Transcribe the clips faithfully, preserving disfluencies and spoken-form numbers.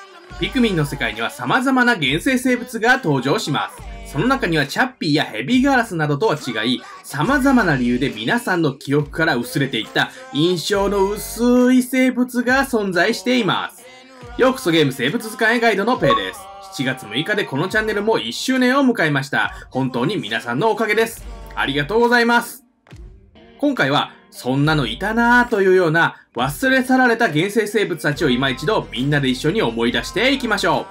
ピクミンの世界には様々な原生生物が登場します。その中にはチャッピーやヘビーガラスなどとは違い、様々な理由で皆さんの記憶から薄れていった印象の薄い生物が存在しています。ようこそゲーム生物図鑑へガイドのペイです。しちがつむいかでこのチャンネルもいっしゅうねんを迎えました。本当に皆さんのおかげです。ありがとうございます。今回は、そんなのいたなぁというような忘れ去られた原生生物たちを今一度みんなで一緒に思い出していきましょ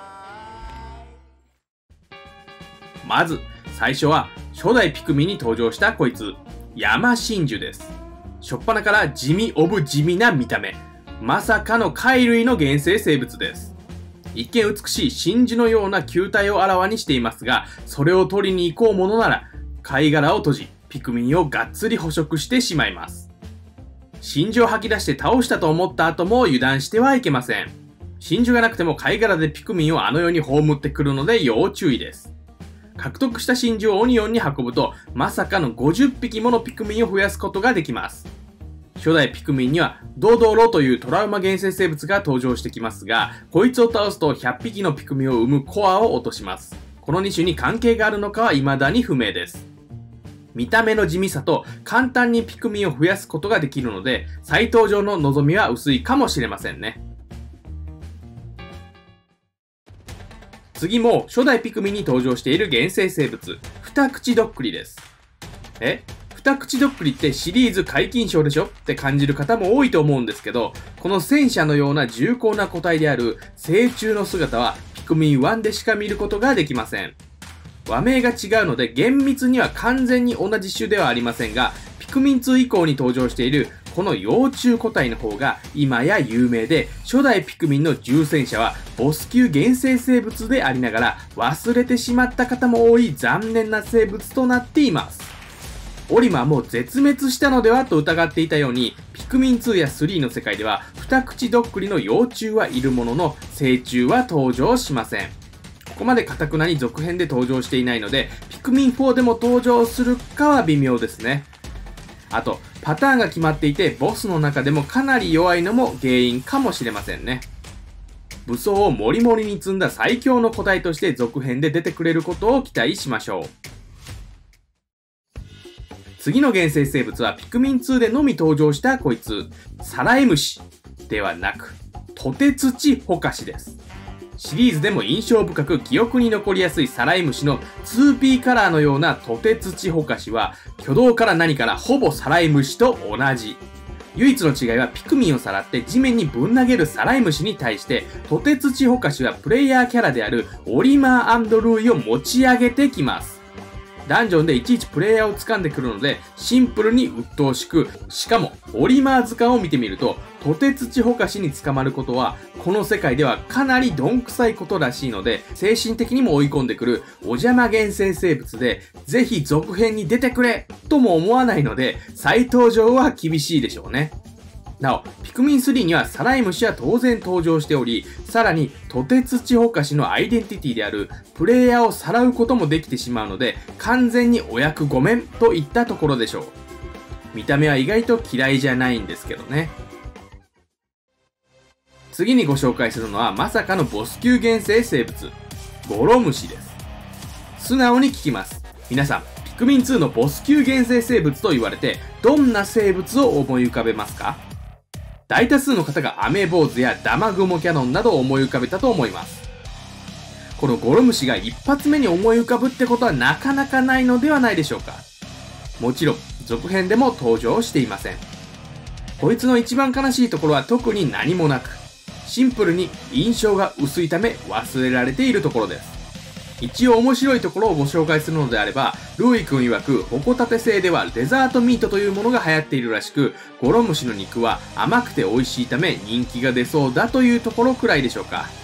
う。まず、最初は初代ピクミンに登場したこいつ、ヤマシンジュです。しょっぱなから地味オブ地味な見た目。まさかの貝類の原生生物です。一見美しい真珠のような球体をあらわにしていますが、それを取りに行こうものなら、貝殻を閉じ、ピクミンをがっつり捕食してしまいます。真珠を吐き出して倒したと思った後も油断してはいけません。真珠がなくても貝殻でピクミンをあの世に葬ってくるので要注意です。獲得した真珠をオニオンに運ぶと、まさかのごじゅっぴきものピクミンを増やすことができます。初代ピクミンにはドドロというトラウマ原生生物が登場してきますが、こいつを倒すとひゃっぴきのピクミンを生むコアを落とします。このに種に関係があるのかは未だに不明です。見た目の地味さと簡単にピクミンを増やすことができるので、再登場の望みは薄いかもしれませんね。次も初代ピクミンに登場している原生生物、二口ドックリです。え二口ドックリってシリーズ解禁賞でしょって感じる方も多いと思うんですけど、この戦車のような重厚な個体である成虫の姿はピクミンワンでしか見ることができません。和名が違うので厳密には完全に同じ種ではありませんが、ピクミンツー以降に登場しているこの幼虫個体の方が今や有名で、初代ピクミンの重戦車はボス級原生生物でありながら忘れてしまった方も多い残念な生物となっています。オリマはもう絶滅したのではと疑っていたように、ピクミンツーやスリーの世界では二口ドックリの幼虫はいるものの成虫は登場しません。ここまで堅くなに続編で登場していないので、ピクミンフォーでも登場するかは微妙ですね。あと、パターンが決まっていて、ボスの中でもかなり弱いのも原因かもしれませんね。武装をモリモリに積んだ最強の個体として続編で出てくれることを期待しましょう。次の原生生物はピクミンツーでのみ登場したこいつ、サライムシではなく、トテツチホカシです。シリーズでも印象深く記憶に残りやすいサライムシの ツーピー カラーのようなトテツチホカシは挙動から何からほぼサライムシと同じ。唯一の違いはピクミンをさらって地面にぶん投げるサライムシに対して、トテツチホカシはプレイヤーキャラであるオリマー&ルーイを持ち上げてきます。ダンジョンでいちいちプレイヤーを掴んでくるのでシンプルに鬱陶しく、しかもオリマー図鑑を見てみるとトテツチホカシに捕まることはこの世界ではかなりどんくさいことらしいので、精神的にも追い込んでくるお邪魔原生生物で、ぜひ続編に出てくれとも思わないので再登場は厳しいでしょうね。なお、ピクミンスリーにはサライムシは当然登場しており、さらにトテツチホカシのアイデンティティであるプレイヤーをさらうこともできてしまうので、完全にお役御免といったところでしょう。見た目は意外と嫌いじゃないんですけどね。次にご紹介するのはまさかのボス級原生生物、ゴロムシです。素直に聞きます。皆さん、ピクミンツーのボス級原生生物と言われてどんな生物を思い浮かべますか？大多数の方がアメボウズやダマグモキャノンなどを思い浮かべたと思います。このゴロムシが一発目に思い浮かぶってことはなかなかないのではないでしょうか。もちろん続編でも登場していません。こいつの一番悲しいところは特に何もなく、シンプルに印象が薄いため忘れられているところです。一応面白いところをご紹介するのであれば、ルーイ君曰くホコタテ製ではデザートミートというものが流行っているらしく、ゴロムシの肉は甘くて美味しいため人気が出そうだというところくらいでしょうか。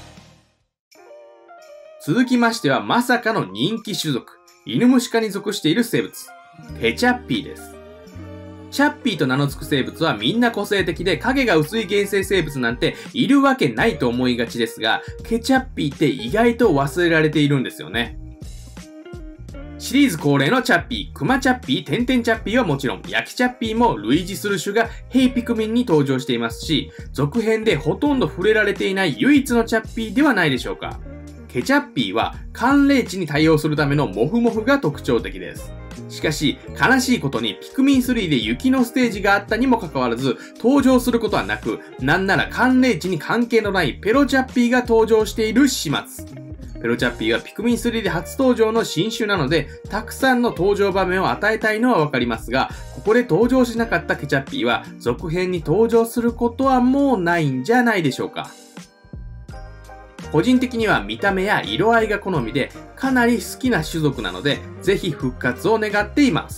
続きましてはまさかの人気種族、犬虫科に属している生物、ペチャッピーです。チャッピーと名の付く生物はみんな個性的で影が薄い原生生物なんているわけないと思いがちですが、ケチャッピーって意外と忘れられているんですよね。 シリーズ恒例のチャッピー、クマチャッピー、テンテンチャッピーはもちろん、焼きチャッピーも類似する種がヘイピクミンに登場していますし、続編でほとんど触れられていない唯一のチャッピーではないでしょうか。ケチャッピーは寒冷地に対応するためのモフモフが特徴的です。しかし、悲しいことにピクミンスリーで雪のステージがあったにもかかわらず、登場することはなく、なんなら寒冷地に関係のないペロチャッピーが登場している始末。ペロチャッピーはピクミンスリーで初登場の新種なので、たくさんの登場場面を与えたいのはわかりますが、ここで登場しなかったケチャッピーは、続編に登場することはもうないんじゃないでしょうか。個人的には見た目や色合いが好みで、かなり好きな種族なので、ぜひ復活を願っています。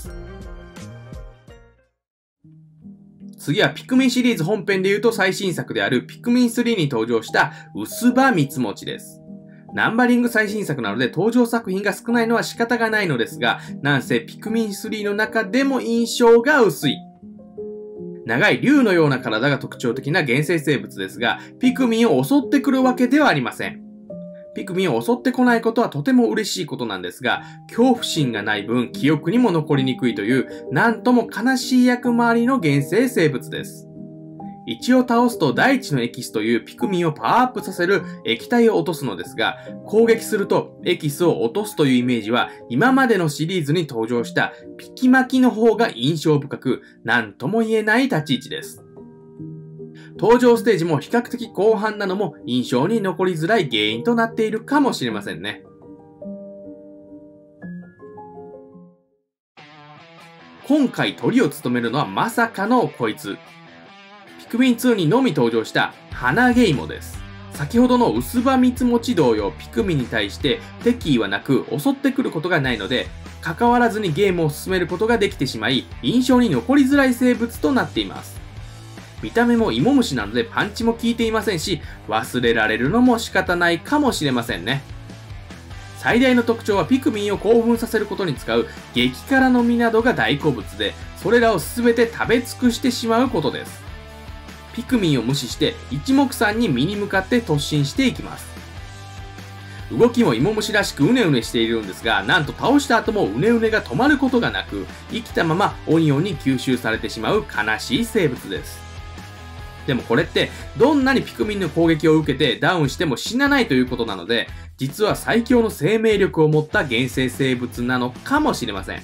次はピクミンシリーズ本編で言うと最新作であるピクミンスリーに登場した薄葉三つ餅です。ナンバリング最新作なので登場作品が少ないのは仕方がないのですが、なんせピクミンスリーの中でも印象が薄い。長い竜のような体が特徴的な原生生物ですが、ピクミンを襲ってくるわけではありません。ピクミンを襲ってこないことはとても嬉しいことなんですが、恐怖心がない分記憶にも残りにくいという、なんとも悲しい役回りの原生生物です。一を倒すと大地のエキスというピクミンをパワーアップさせる液体を落とすのですが、攻撃するとエキスを落とすというイメージは今までのシリーズに登場したピキマキの方が印象深く、なんとも言えない立ち位置です。登場ステージも比較的後半なのも印象に残りづらい原因となっているかもしれませんね。今回トリを務めるのはまさかのこいつ。ピクミンツーにのみ登場した花ゲイモです。先ほどの薄葉三つ餅同様、ピクミンに対して敵意はなく襲ってくることがないので、関わらずにゲームを進めることができてしまい、印象に残りづらい生物となっています。見た目も芋虫なのでパンチも効いていませんし、忘れられるのも仕方ないかもしれませんね。最大の特徴はピクミンを興奮させることに使う激辛の実などが大好物で、それらを全て食べ尽くしてしまうことです。ピクミンを無視して一目散に実に向かって突進していきます。動きも芋虫らしくうねうねしているんですが、なんと倒した後もうねうねが止まることがなく、生きたままオニオンに吸収されてしまう悲しい生物です。でもこれってどんなにピクミンの攻撃を受けてダウンしても死なないということなので、実は最強の生命力を持った原生生物なのかもしれません。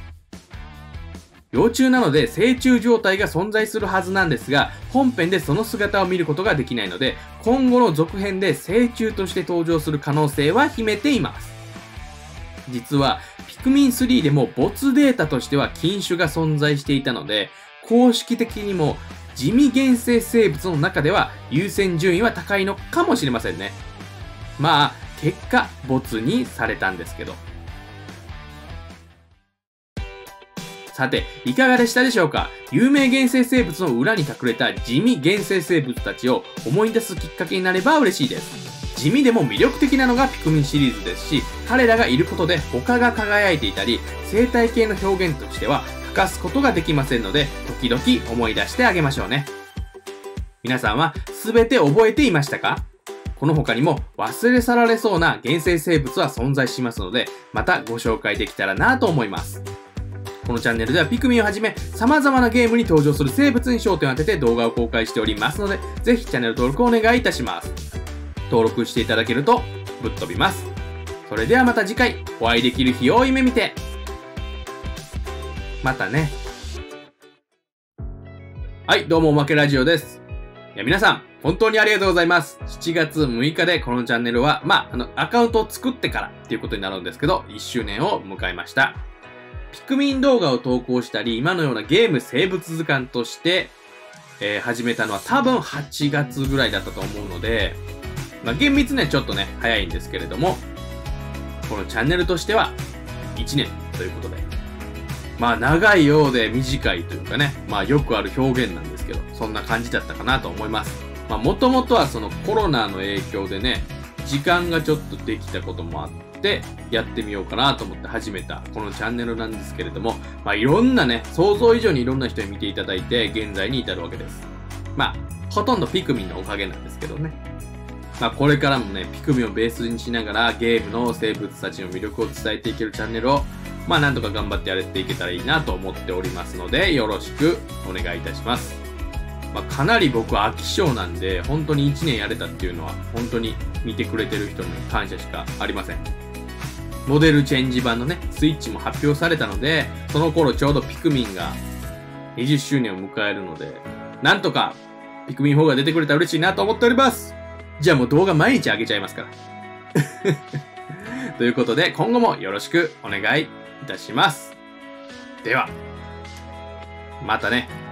幼虫なので成虫状態が存在するはずなんですが、本編でその姿を見ることができないので、今後の続編で成虫として登場する可能性は秘めています。実はピクミンスリーでも没データとしては禁種が存在していたので、公式的にも地味原生生物の中では優先順位は高いのかもしれませんね。まあ結果没にされたんですけど。さて、いかがでしたでしょうか？有名原生生物の裏に隠れた地味原生生物たちを思い出すきっかけになれば嬉しいです。地味でも魅力的なのがピクミンシリーズですし、彼らがいることで他が輝いていたり、生態系の表現としては欠かすことができませんので、時々思い出してあげましょうね。皆さんは全て覚えていましたか？この他にも忘れ去られそうな原生生物は存在しますので、またご紹介できたらなと思います。このチャンネルではピクミンをはじめ様々なゲームに登場する生物に焦点を当てて動画を公開しておりますので、ぜひチャンネル登録をお願いいたします。登録していただけるとぶっ飛びます。それではまた次回お会いできる日を夢見て。またね。はい、どうもおまけラジオです。いや皆さん、本当にありがとうございます。しちがつむいかでこのチャンネルは、まあ、あの、アカウントを作ってからっていうことになるんですけど、いっしゅうねんを迎えました。ピクミン動画を投稿したり、今のようなゲーム生物図鑑として、えー、始めたのは多分はちがつぐらいだったと思うので、まあ、厳密にはちょっとね、早いんですけれども、このチャンネルとしてはいちねんということで、まあ長いようで短いというかね、まあよくある表現なんですけど、そんな感じだったかなと思います。まあもともとはそのコロナの影響でね、時間がちょっとできたこともあって、やってみようかなと思って始めたこのチャンネルなんですけれども、まあいろんなね、想像以上にいろんな人に見ていただいて、現在に至るわけです。まあ、ほとんどピクミンのおかげなんですけどね。まあこれからもね、ピクミンをベースにしながらゲームの生物たちの魅力を伝えていけるチャンネルをまあなんとか頑張ってやれていけたらいいなと思っておりますので、よろしくお願いいたします。まあかなり僕は飽き性なんで、本当にいちねんやれたっていうのは、本当に見てくれてる人に感謝しかありません。モデルチェンジ版のね、スイッチも発表されたので、その頃ちょうどピクミンがにじゅっしゅうねんを迎えるので、なんとかピクミンフォーが出てくれたら嬉しいなと思っております。じゃあもう動画毎日上げちゃいますから。ということで、今後もよろしくお願いいたします。では、またね。